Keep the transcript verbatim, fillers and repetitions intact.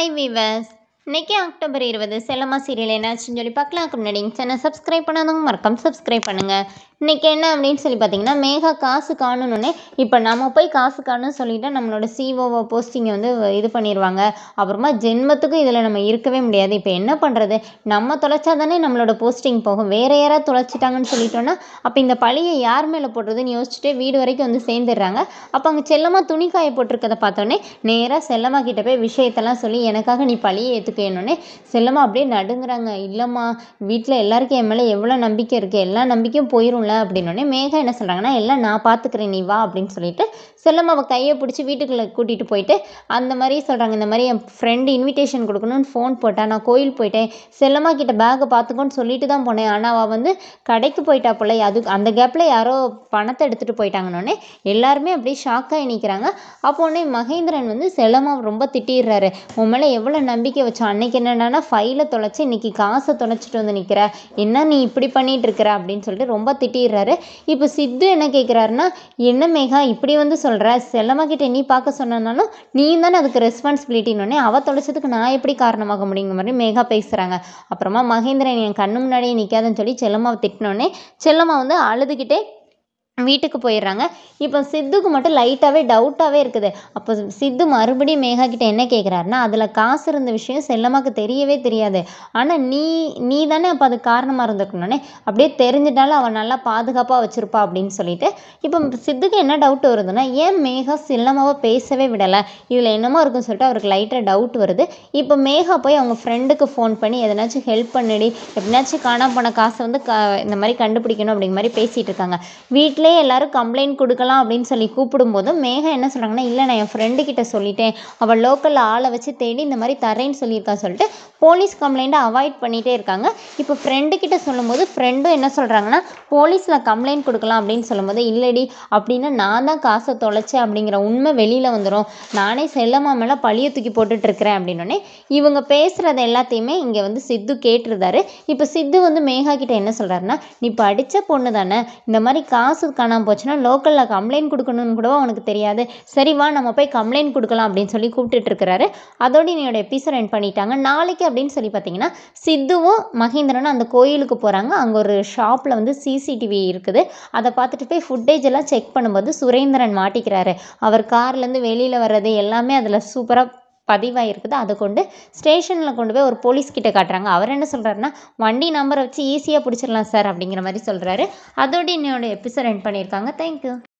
Hi viewers, இன்னைக்கு October இருபது செல்லம்மா serial என்னாச்சுன்னு சொல்லி பார்க்கலாம். முன்னாடி சேனல் சப்ஸ்கிரைப் பண்ணாதவங்க மறக்காம சப்ஸ்கிரைப் பண்ணுங்கள். இன்றைக்கி என்ன அப்படின்னு சொல்லி பார்த்தீங்கன்னா, மேகா காசு காணணுன்னே இப்போ நம்ம போய் காசு காணுன்னு சொல்லிவிட்டு நம்மளோட சிஓஓ போஸ்டிங்கை வந்து இது பண்ணிடுவாங்க. அப்புறமா ஜென்மத்துக்கும் இதில் நம்ம இருக்கவே முடியாது. இப்போ என்ன பண்ணுறது, நம்ம தொலைச்சா தானே நம்மளோட போஸ்டிங் போகும். வேறு யாராவது தொலைச்சிட்டாங்கன்னு சொல்லிட்டோன்னா அப்போ இந்த பழியை யார் மேலே போடுறதுன்னு யோசிச்சுட்டு வீடு வரைக்கும் வந்து சேர்ந்துடுறாங்க. அப்போ அங்கே செல்லம்மா துணி காய போட்டிருக்கதை பார்த்தோன்னே நேராக செல்லம்மா கிட்ட போய் விஷயத்தெல்லாம் சொல்லி எனக்காக நீ பழியை ஏற்றுக்கணுன்னே செல்லம்மா அப்படியே நடுங்குறாங்க. இல்லைம்மா, வீட்டில் எல்லாருக்கும் என் மேலே எவ்வளோ நம்பிக்கை இருக்குது, எல்லா நம்பிக்கையும் போயிடும்ல அப்படின்னோடனே மேகா என்ன சொல்கிறாங்கன்னா, எல்லாம் நான் பார்த்துக்கிறேன் நீ வா அப்படின்னு சொல்லிட்டு செல்லம்மாவை கையை பிடிச்சி வீட்டுக்குள்ளே கூட்டிகிட்டு போயிட்டு அந்த மாதிரி சொல்கிறாங்க. இந்த மாதிரி என் ஃப்ரெண்டு இன்விடேஷன் கொடுக்கணும்னு ஃபோன் போட்டா, நான் கோயில் போயிட்டேன், செல்லம்மா கிட்ட பேக்கை பார்த்துக்கோன்னு சொல்லிட்டு தான் போனேன், ஆனால் அவள் வந்து கடைக்கு போயிட்டா போல, அது அந்த கேப்பில் யாரோ பணத்தை எடுத்துகிட்டு போயிட்டாங்கன்னொடனே எல்லாருமே அப்படியே ஷாக்காகி நிற்கிறாங்க. அப்போனே மகேந்திரன் வந்து செல்லம்மா ரொம்ப திட்டிடுறாரு. உன் மேலே எவ்வளோ நம்பிக்கை வச்சோம், அன்னைக்கு என்னென்னா ஃபைலை தொலைச்சி இன்னைக்கு காசை தொலைச்சிட்டு வந்து நிற்கிற, என்ன நீ இப்படி பண்ணிட்டு இருக்கிற அப்படின்னு சொல்லிட்டு ரொம்ப திட்டிடுறாரு. இப்போ சித்து என்ன கேட்குறாருன்னா, என்ன மேகா இப்படி வந்து சொல்கிற, செல்லம்மா கிட்ட நீ பார்க்க சொன்னாலும் நீ தானே அதுக்கு ரெஸ்பான்சிபிலிட்டின்னொடனே அவள் தொலைச்சதுக்கு நான் எப்படி காரணமாக முடியுங்கிற மாதிரி மேகா பேசுகிறாங்க. அப்புறமா மகேந்திரன் என் கண்ணு முன்னாடியே நிற்காதுன்னு சொல்லி செல்லம்மாவை திட்டினோடனே செல்லம்மா வந்து அழுதுகிட்டே வீட்டுக்கு போயிடுறாங்க. இப்போ சித்துக்கு மட்டும் லைட்டாகவே டவுட்டாகவே இருக்குது. அப்போ சித்து மறுபடியும் மேகா கிட்ட என்ன கேட்குறாருன்னா, அதில் காசு இருந்த விஷயம் செல்லம்மாக்கு தெரியவே தெரியாது, ஆனால் நீ நீ தானே அப்போ அது காரணமாக இருந்திருக்கணுன்னே அப்படியே தெரிஞ்சிட்டாலும் அவள் நல்லா பாதுகாப்பாக வச்சுருப்பா அப்படின்னு சொல்லிட்டு இப்போ சித்துக்கு என்ன டவுட் வருதுன்னா, ஏன் மேகா செல்லம்மாவை பேசவே விடலை, இதில் என்னமோ இருக்குன்னு சொல்லிட்டு அவருக்கு லைட்டாக டவுட் வருது. இப்போ மேகா போய் அவங்க ஃப்ரெண்டுக்கு ஃபோன் பண்ணி எதனாச்சும் ஹெல்ப் பண்ணிடி, எப்படினாச்சும் காணாம போன காசை வந்து க இந்த மாதிரி கண்டுபிடிக்கணும் அப்படிங்கிற மாதிரி பேசிகிட்டு இருக்காங்க. வீட்டில் எல்லாரும் கம்ப்ளைண்ட் கொடுக்கலாம் அப்படின்னு சொல்லி கூப்பிடும்போது மேகா என்ன சொல்கிறாங்கன்னா, இல்லை நான் என் ஃப்ரெண்டு கிட்ட சொல்லிட்டேன், அவள் லோக்கலில் ஆளை வச்சு தேடி இந்த மாதிரி தரேன்னு சொல்லியிருக்கா சொல்லிட்டு போலீஸ் கம்ப்ளைண்ட்டை அவாய்ட் பண்ணிகிட்டே இருக்காங்க. இப்போ ஃப்ரெண்டு கிட்ட சொல்லும்போது ஃப்ரெண்டும் என்ன சொல்கிறாங்கன்னா, போலீஸில் கம்ப்ளைண்ட் கொடுக்கலாம் அப்படின்னு சொல்லும்போது, இல்லடி அப்படின்னா நான் தான் காசை தொலைச்சேன் அப்படிங்கிற உண்மை வெளியில் வந்துடும், நானே செல்லம்மா மேலே பழிய தூக்கி போட்டுட்ருக்கிறேன் அப்படின்னோடனே இவங்க பேசுகிறது எல்லாத்தையுமே இங்கே வந்து சித்து கேட்டுருந்தாரு. இப்போ சித்து வந்து மேகா கிட்ட என்ன சொல்கிறாருன்னா, நீ படித்த பொண்ணு தானே, இந்த மாதிரி காசு காணாமல் போச்சுன்னா லோக்கலில் கம்ப்ளைண்ட் கொடுக்கணும்னு கூட உனக்கு தெரியாது, சரி வா நம்ம போய் கம்ப்ளைண்ட் கொடுக்கலாம் அப்படின்னு சொல்லி கூப்பிட்டுட்டு இருக்கிறாரு. அதோடு என்னோட எபிசோட் எண்ட் பண்ணிட்டாங்க. நாளைக்கு அப்படின்னு சொல்லி பார்த்தீங்கன்னா, சித்துவும் மகேந்திரனும் அந்த கோயிலுக்கு போகிறாங்க. அங்கே ஒரு ஷாப்பில் வந்து சிசிடிவி இருக்குது, அதை பார்த்துட்டு போய் ஃபுட்டேஜ் எல்லாம் செக் பண்ணும்போது சுரேந்திரன் மாட்டிக்கிறாரு. அவர் கார்லேருந்து வெளியில் வர்றது எல்லாமே அதில் சூப்பராக பதிவாயிருக்குது. அதை கொண்டு ஸ்டேஷனில் கொண்டு போய் ஒரு போலீஸ்கிட்ட காட்டுறாங்க. அவர் என்ன சொல்கிறாருன்னா, வண்டி நம்பரை வச்சு ஈஸியாக பிடிச்சிடலாம் சார் அப்படிங்கிற மாதிரி சொல்கிறாரு. அதோடு என்னோட எபிசோட் எண்ட் பண்ணியிருக்காங்க. தேங்க்யூ.